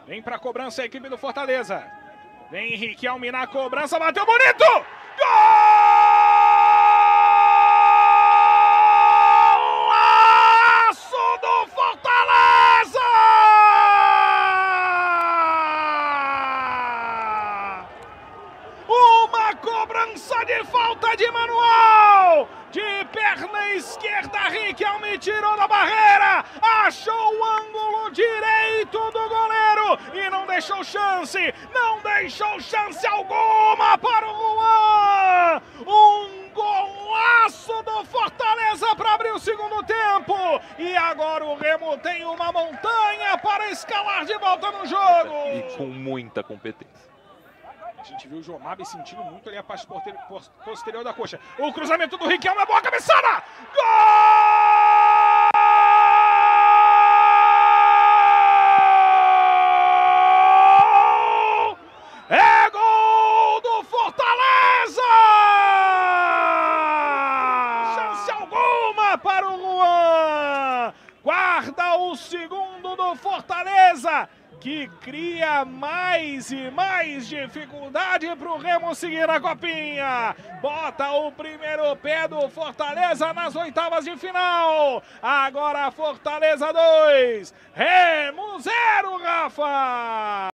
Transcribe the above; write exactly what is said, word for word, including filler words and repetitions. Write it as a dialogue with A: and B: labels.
A: Vem pra cobrança a equipe do Fortaleza. Vem Riquelme na cobrança, bateu bonito! Golaço do Fortaleza! Uma cobrança de falta de manual! De perna esquerda, Riquelme tirou da barreira, achou o ângulo direito do goleiro e não deixou chance, não deixou chance alguma para o Juan. Um golaço do Fortaleza para abrir o segundo tempo. E agora o Remo tem uma montanha para escalar de volta no jogo.
B: E com muita competência.
A: A gente viu o Jomabe sentindo muito ali a parte posterior da coxa. O cruzamento do Riquelme, a boa cabeçada! Gol! É gol do Fortaleza! Chance alguma para o Juan! Guarda o segundo do Fortaleza, que cria mais e mais dificuldade para o Remo seguir na copinha. Bota o primeiro pé do Fortaleza nas oitavas de final. Agora Fortaleza dois, Remo zero, Rafa!